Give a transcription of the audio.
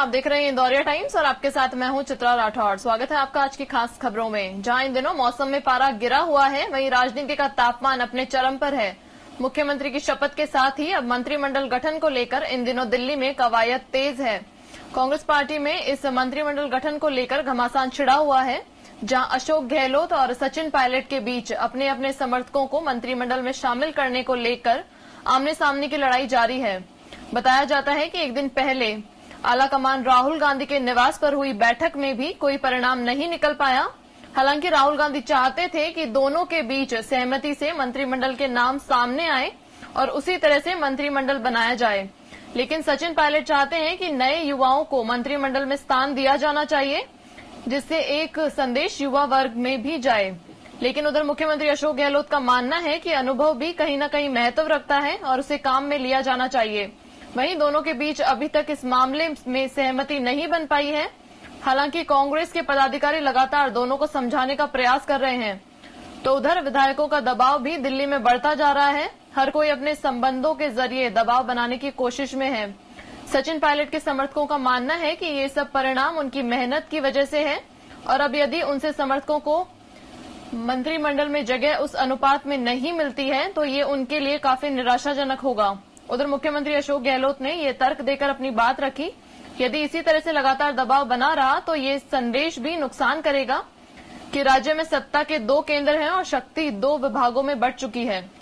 आप देख रहे हैं इंदौरिया टाइम्स और आपके साथ मैं हूं चित्रा राठौड़। स्वागत है आपका आज की खास खबरों में। जहां इन दिनों मौसम में पारा गिरा हुआ है, वहीं राजनीति का तापमान अपने चरम पर है। मुख्यमंत्री की शपथ के साथ ही अब मंत्रिमंडल गठन को लेकर इन दिनों दिल्ली में कवायद तेज है। कांग्रेस पार्टी में इस मंत्रिमंडल गठन को लेकर घमासान छिड़ा हुआ है, जहां अशोक गहलोत और सचिन पायलट के बीच अपने अपने समर्थकों को मंत्रिमंडल में शामिल करने को लेकर आमने सामने की लड़ाई जारी है। बताया जाता है कि एक दिन पहले आलाकमान राहुल गांधी के निवास पर हुई बैठक में भी कोई परिणाम नहीं निकल पाया। हालांकि राहुल गांधी चाहते थे कि दोनों के बीच सहमति से मंत्रिमंडल के नाम सामने आए और उसी तरह से मंत्रिमंडल बनाया जाए, लेकिन सचिन पायलट चाहते हैं कि नए युवाओं को मंत्रिमंडल में स्थान दिया जाना चाहिए, जिससे एक संदेश युवा वर्ग में भी जाए। लेकिन उधर मुख्यमंत्री अशोक गहलोत का मानना है कि अनुभव भी कहीं न कहीं महत्व रखता है और उसे काम में लिया जाना चाहिए। वहीं दोनों के बीच अभी तक इस मामले में सहमति नहीं बन पाई है। हालांकि कांग्रेस के पदाधिकारी लगातार दोनों को समझाने का प्रयास कर रहे हैं, तो उधर विधायकों का दबाव भी दिल्ली में बढ़ता जा रहा है। हर कोई अपने संबंधों के जरिए दबाव बनाने की कोशिश में है। सचिन पायलट के समर्थकों का मानना है कि ये सब परिणाम उनकी मेहनत की वजह से है और अब यदि उनसे समर्थकों को मंत्रिमंडल में जगह उस अनुपात में नहीं मिलती है तो ये उनके लिए काफी निराशाजनक होगा। उधर मुख्यमंत्री अशोक गहलोत ने ये तर्क देकर अपनी बात रखी, यदि इसी तरह से लगातार दबाव बना रहा तो ये संदेश भी नुकसान करेगा कि राज्य में सत्ता के 2 केंद्र हैं और शक्ति 2 विभागों में बढ़ चुकी है।